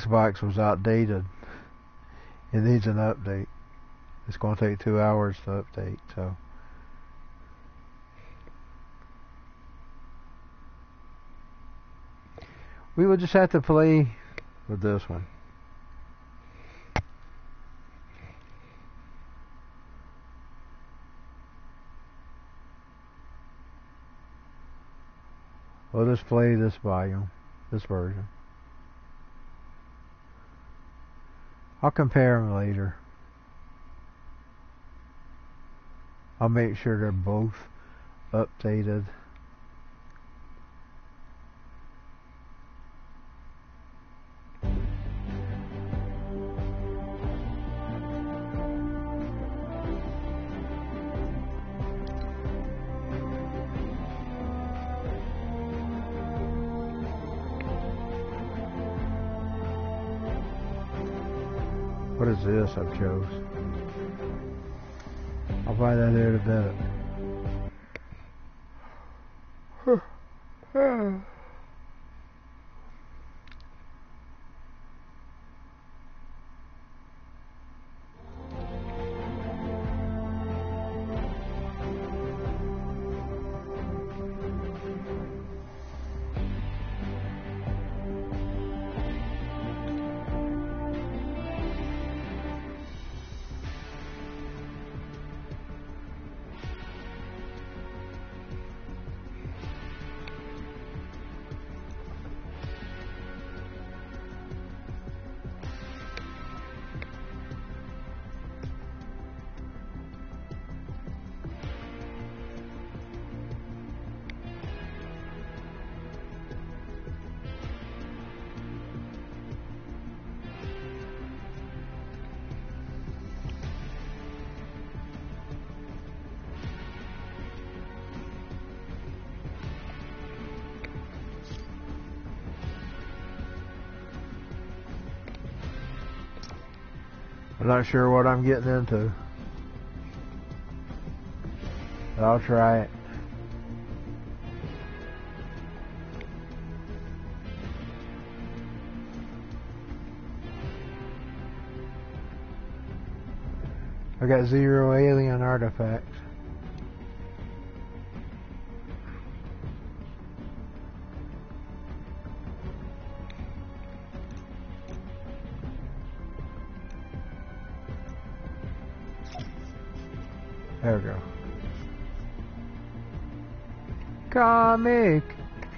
Xbox was outdated. It needs an update. It's going to take 2 hours to update, so. We will just have to play with this one. We'll just play this volume, this version. I'll compare them later. I'll make sure they're both updated. What is this I've chose? I'll buy that there in a minute. I'm not sure what I'm getting into, but I'll try it. I got 0 alien artifacts. There we go. Comic,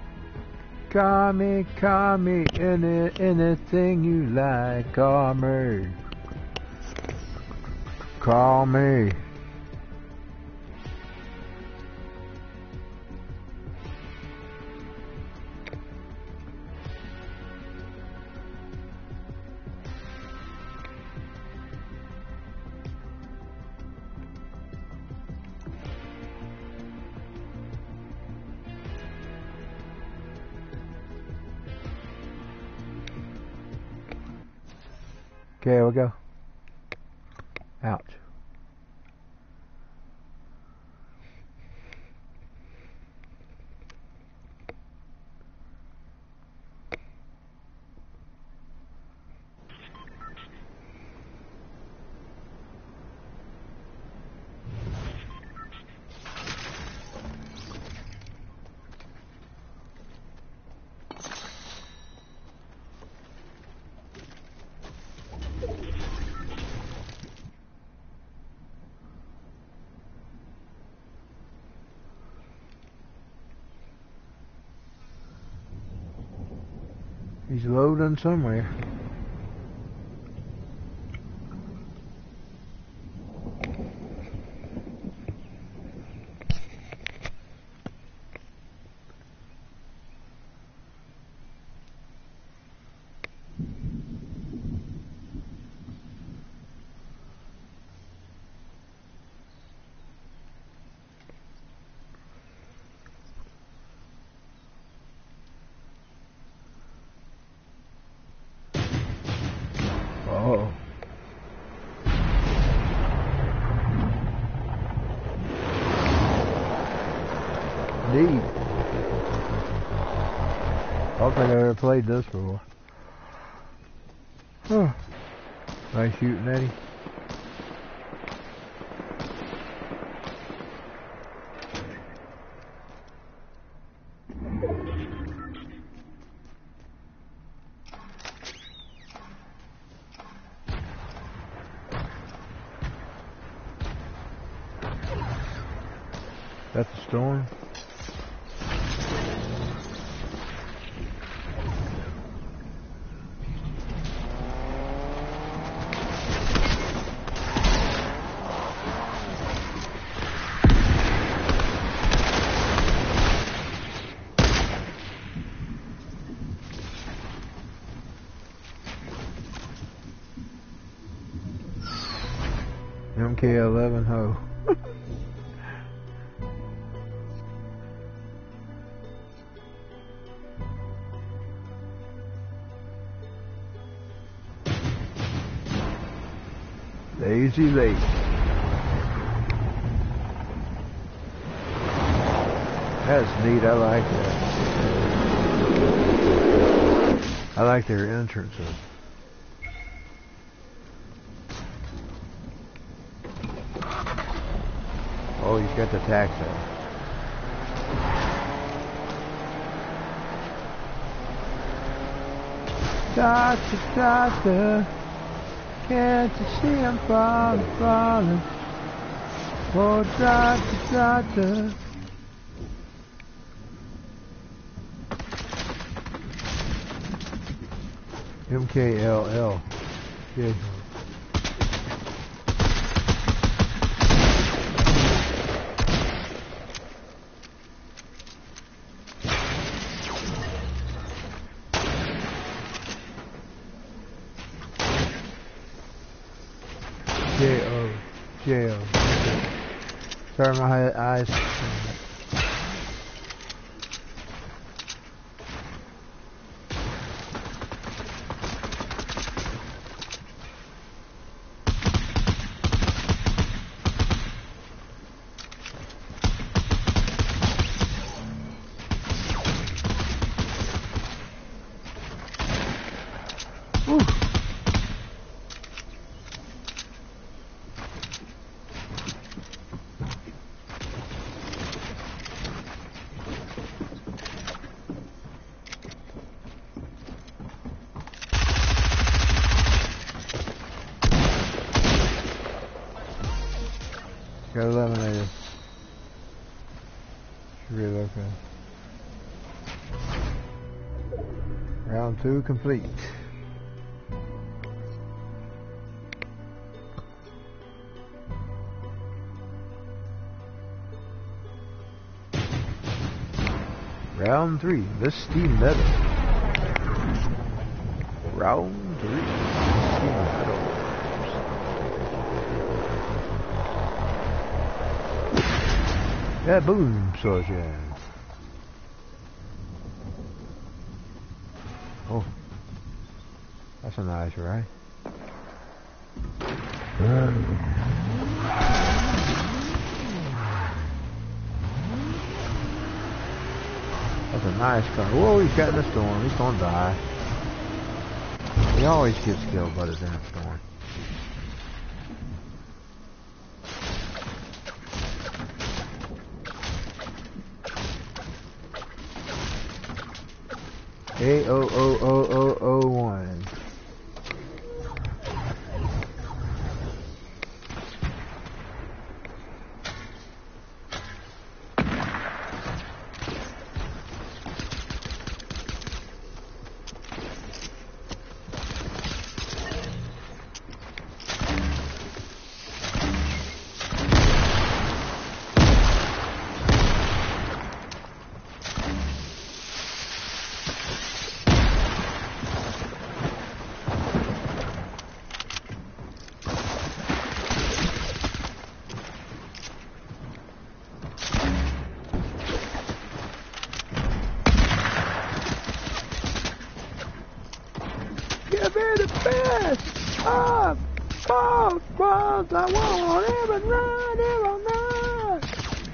anything you like, call me. Call me. Okay, here we go. Ouch. He's loading somewhere. Oh. Neat. I don't think I ever played this before. Oh. Nice shooting, Eddie. That's a storm. MK11 ho. Lazy lake. That's neat, I like that. I like their entrances. Oh, he's got the taxi. Doctor, doctor, can't you see I'm falling, falling? Oh, doctor, doctor. MKLL. Yeah. J-O. Sorry, my eyes. Got eliminated. Should be okay. Round 2 complete. Round 3, Misty Meadow. Round 3, Misty Meadow. Yeah, boom, soldier. Oh, that's a nice ride. That's a nice car. Whoa, he's got in the storm. He's gonna die. He always gets killed by the damn storm. A00001. Give me the best of both worlds. I want him and run him all night.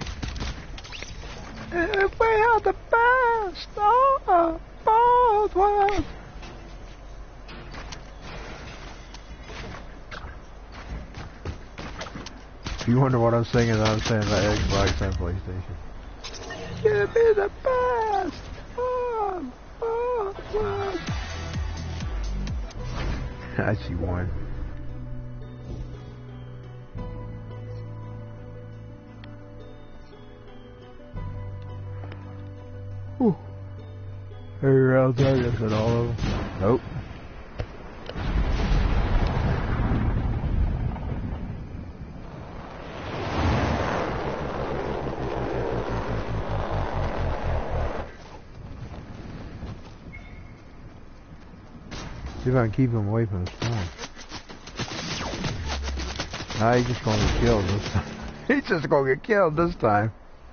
If we have the best of both worlds. you wonder what I'm singing, I'm saying about Xbox and PlayStation. Give me the best! Oh, oh, oh. I see one. Whew. Every round targets at all of them. Nope. See if I can keep him away from the storm. Nah, he's just gonna get killed this time. He's just gonna get killed this time.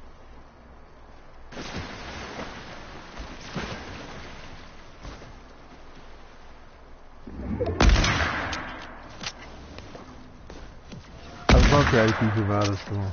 I was gonna try to keep him out of the storm.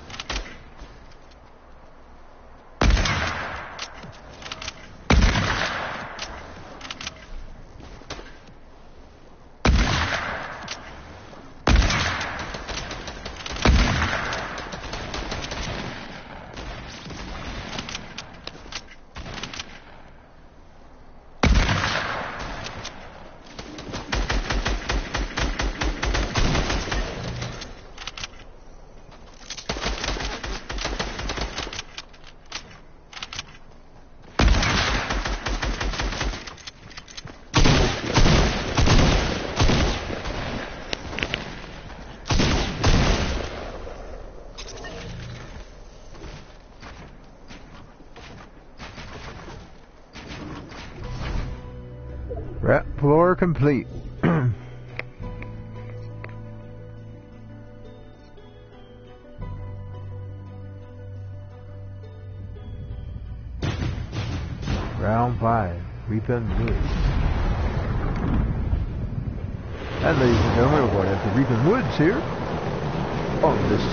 Rep floor complete. Round 5. Reaping Woods. And ladies and gentlemen, we're going after Reaping Woods here on this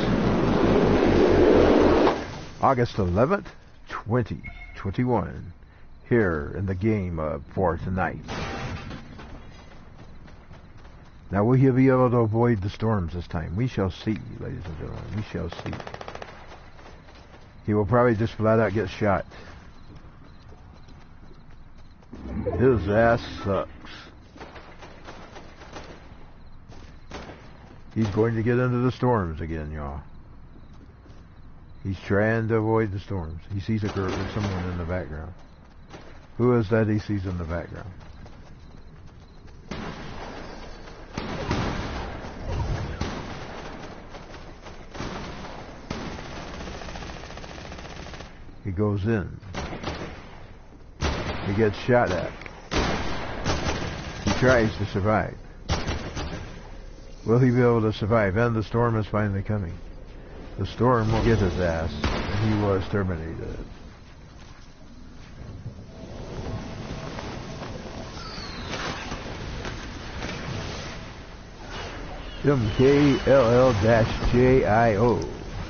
August 11th, 2021. Here in the game for tonight. Now, will he be able to avoid the storms this time? We shall see, ladies and gentlemen. We shall see. He will probably just flat out get shot. His ass sucks. He's going to get into the storms again, y'all. He's trying to avoid the storms. He sees someone in the background. Who is that he sees in the background? He goes in. He gets shot at. He tries to survive. Will he be able to survive? And the storm is finally coming. The storm will get his ass, and he was terminated. MKLL-JIO.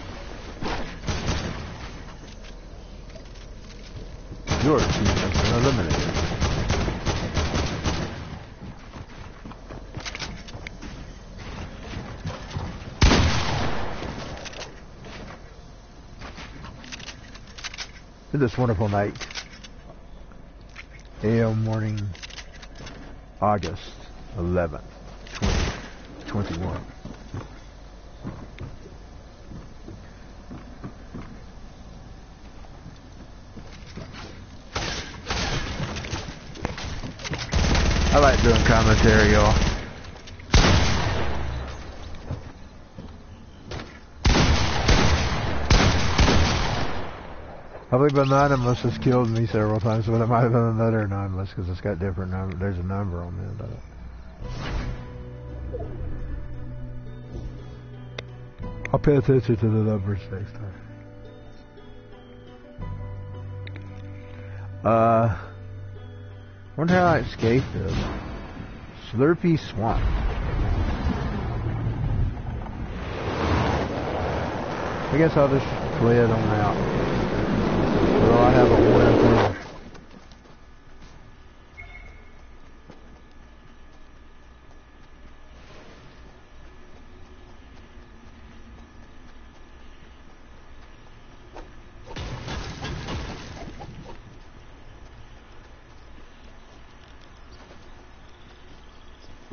Your team has been eliminated. This wonderful night, AM morning, August 11th, 2021. I like doing commentary, y'all. I believe Anonymous has killed me several times, but it might have been another Anonymous because it's got different number. There's a number on the end of it. I'll pay attention to the numbers next time. Wonder how I escaped this. Slurpy Swamp. I guess I'll just play it on out. Well, I have a one thing.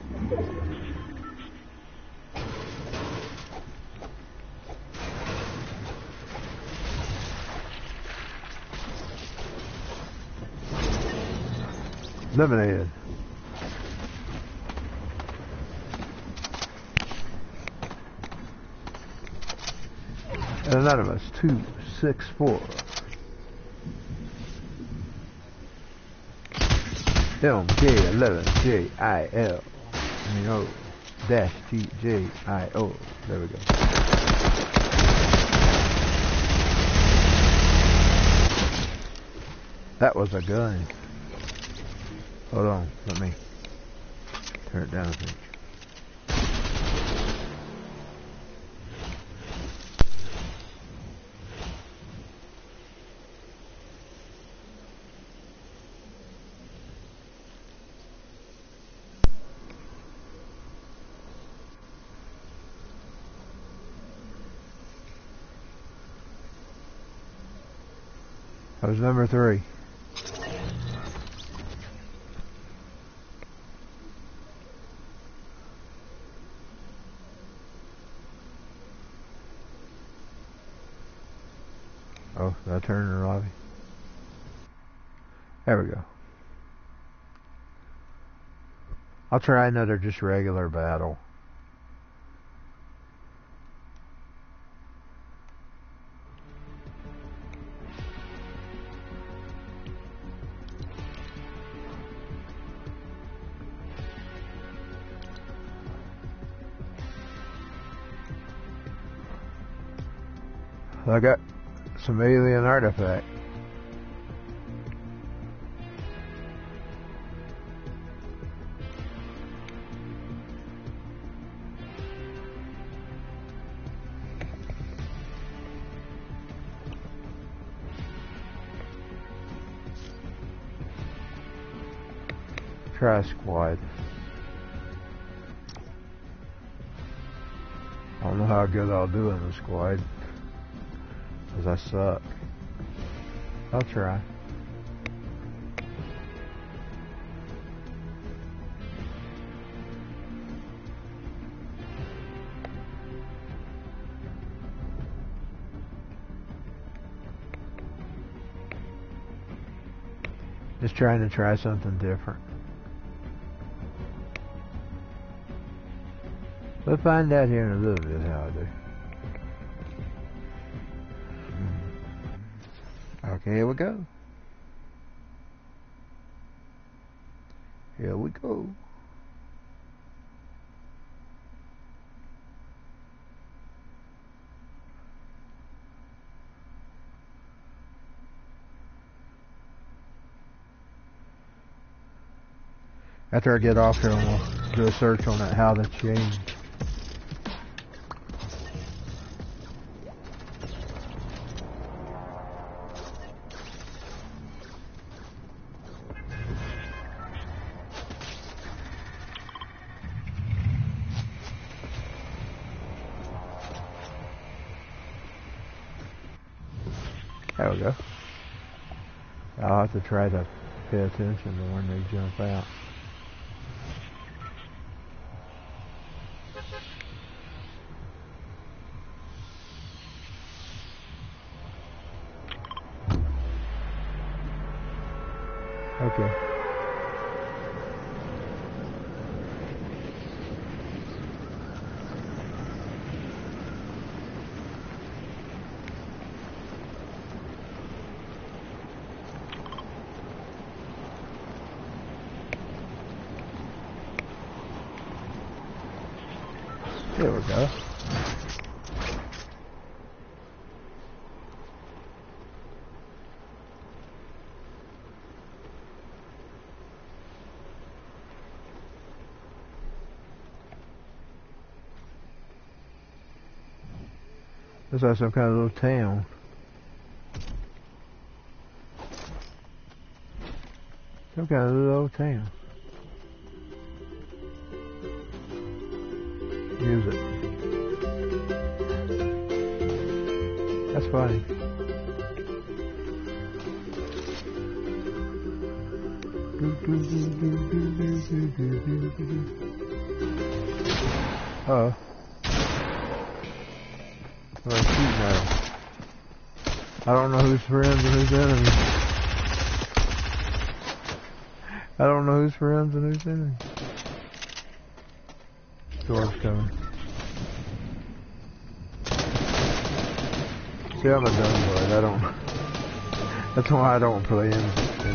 Eliminated. Anonymous 264. MJ11JIL. Dash TJIO. There we go. That was a gun. Hold on, let me turn it down a bit. That was number 3. Oh, did I turn in the lobby? There we go. I'll try another just regular battle. I got some alien artifact. Try squad. I don't know how good I'll do in the squad, because I suck. I'll try. Just trying to try something different. We'll find out here in a little bit how I do. Okay, here we go. Here we go. After I get off here, we'll do a search on that, how to change. There we go. I'll have to try to pay attention to when they jump out. Okay. There we go. Looks like some kind of little town. Some kind of little town. Music. That's funny. Uh-oh. Well, I'm shooting at him. I don't know who's friends and who's enemies. I don't know who's friends and who's enemies. Storm's coming. See, I'm a dumb boy. I don't. That's why I don't play in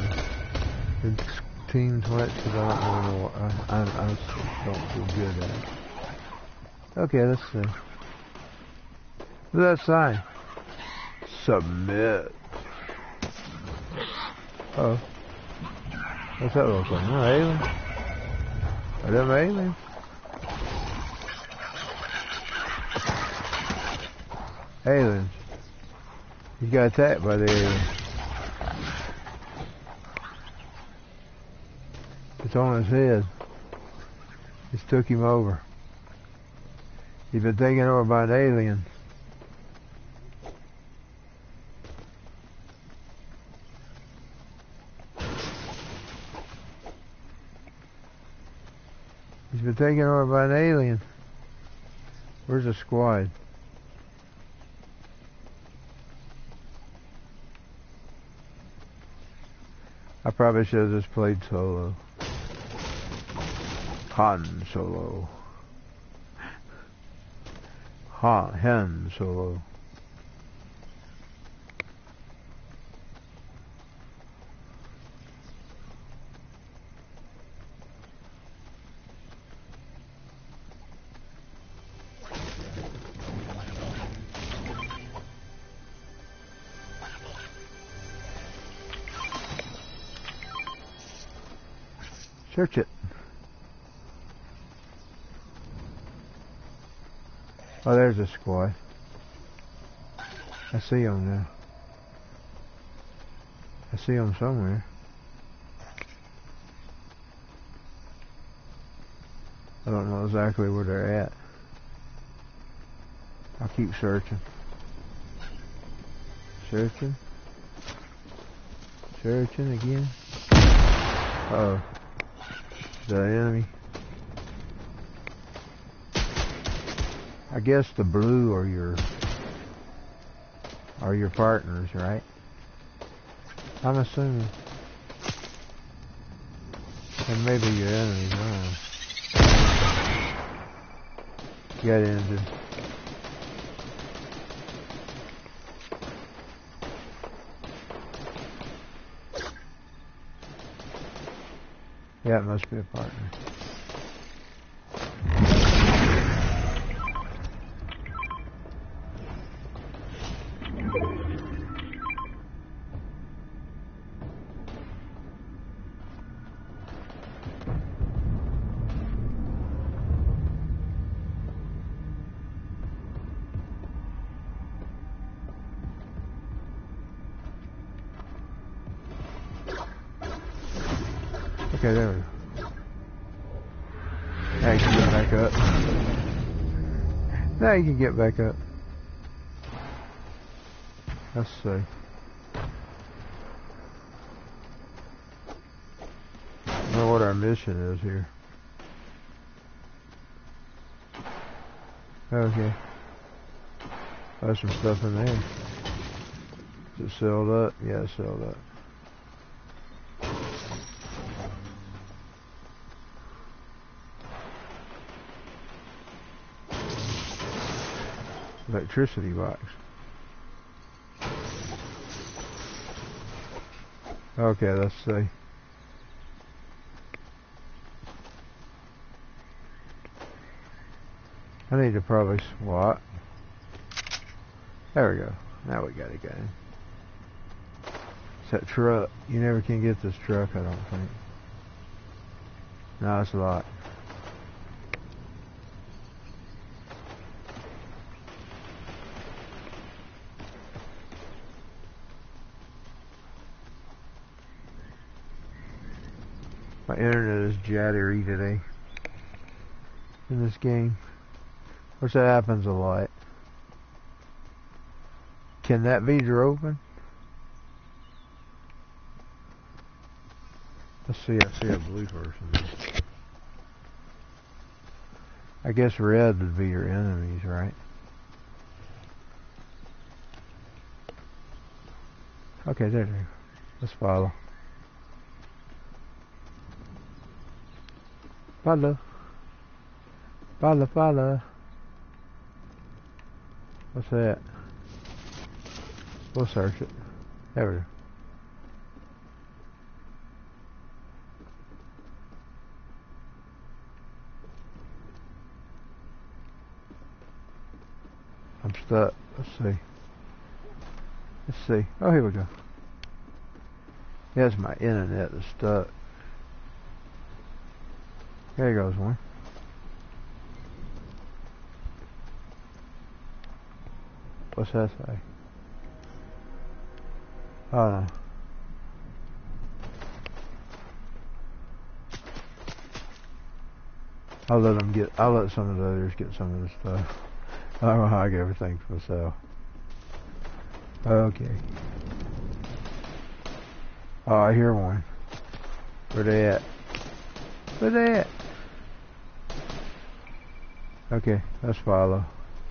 teams much, because I don't really know what I don't feel good at it. Okay, let's see. Look at that sign. Submit. Oh. What's that little thing? Oh, alien? Are them aliens? Aliens. He got attacked by the aliens. It's on his head. It's took him over. He's been taken over by an alien. He's been taken over by an alien. Where's the squad? I probably should have just played solo. Han Solo. Han Solo. Search it. Oh, there's a squad. I see them now. I see them somewhere. I don't know exactly where they're at. I'll keep searching. Searching. Searching again. Uh-oh. Is that an enemy? I guess the blue are your partners, right? I'm assuming. And maybe your enemies, I don't know. Got injured. Yeah, it must be a partner. Okay, there we go. Now you can get back up. Now you can get back up. Let's see. I don't know what our mission is here. Okay. There's some stuff in there. Is it sealed up? Yeah, it's sealed up. Electricity box. Okay, let's see. I need to probably swat. There we go. Now we got it going. It's that truck. You never can get this truck, I don't think. No, it's locked. My internet is jittery today in this game, which that happens a lot. Can that be open? Let's see, I see a blue person. I guess red would be your enemies, right? Okay, there. Let's follow. Follow. Follow, follow. What's that? We'll search it. There we go. I'm stuck. Let's see. Let's see. Oh, here we go. Yes, my internet is stuck. There goes one. What's that say? Oh no. I'll let some of the others get some of the stuff. I don't know how I get everything for myself. Okay. Oh, I hear one. Where they at? Where they at? Okay, let's follow.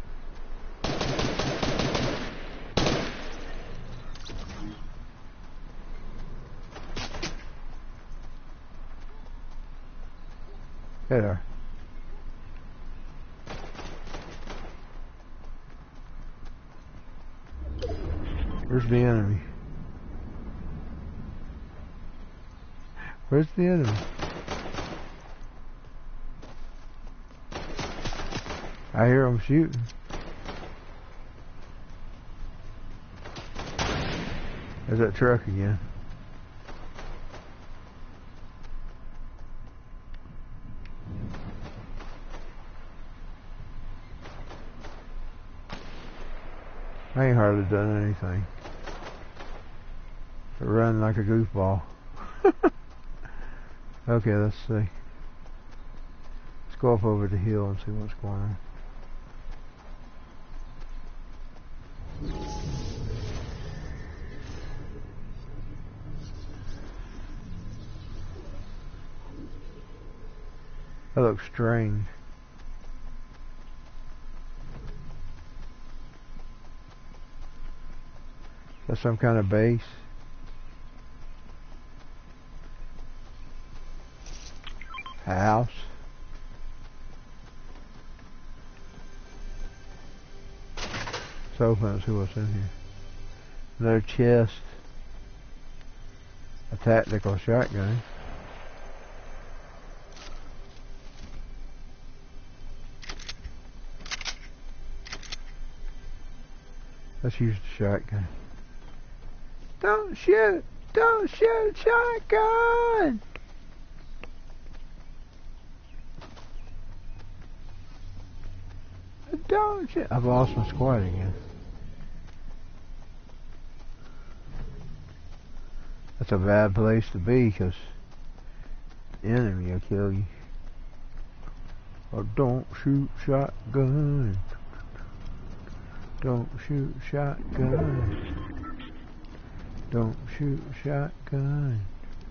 There they are. Where's the enemy? Where's the enemy? I hear them shooting. There's that truck again. I ain't hardly done anything. I run like a goofball. Okay, let's see. Let's go up over the hill and see what's going on. That looks strange. Is that some kind of base? A house? Let's open and see what's in here. Another chest. A tactical shotgun. Let's use the shotgun. Don't shoot! Don't shoot! Shotgun! Don't shoot! I've lost my squad again. That's a bad place to be, because the enemy will kill you. Oh, don't shoot shotgun. Don't shoot shotgun. Don't shoot shotgun.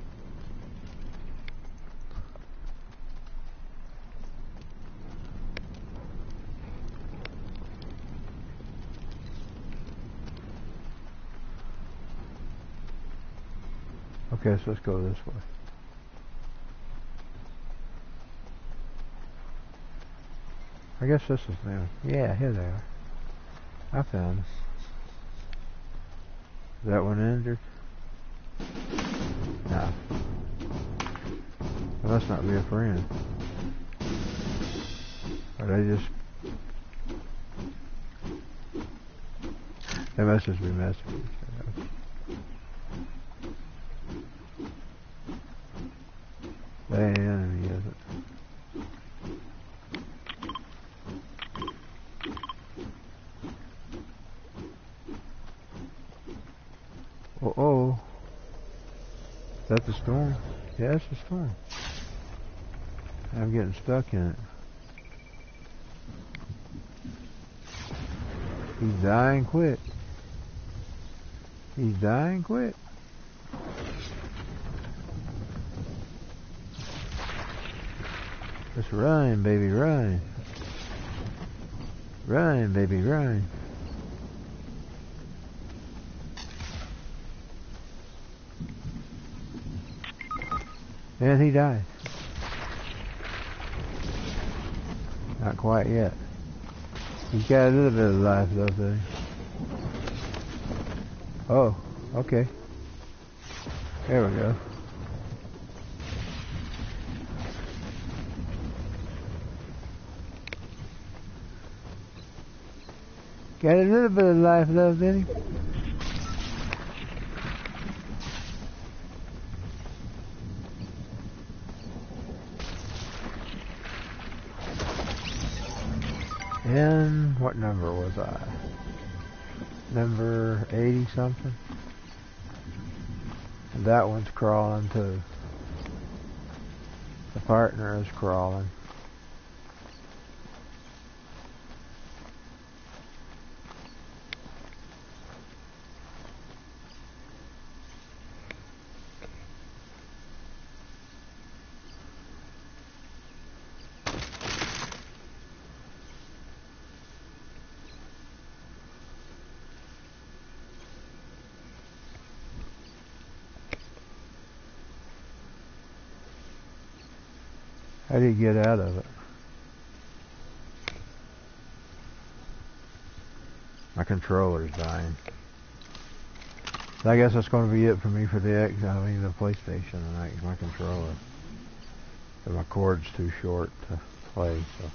Okay, so let's go this way. I guess this is them. Yeah, here they are. I found them. Is that one injured? No. Well, must not be a friend. Or they just... They must just be messing with each other. They ain't enemy, is it? Uh-oh. Is that the storm? Yeah, it's the storm. I'm getting stuck in it. He's dying quick. He's dying quick. Run, baby, run. Run, baby, run. And he died. Not quite yet. He's got a little bit of life left there. Oh, okay. There we go. Got a little bit of life left in him. And what number was I? Number 80 something? And that one's crawling too. The partner is crawling. How do you get out of it? My controller's dying. I guess that's going to be it for me for the PlayStation tonight. My controller. But my cord's too short to play, so.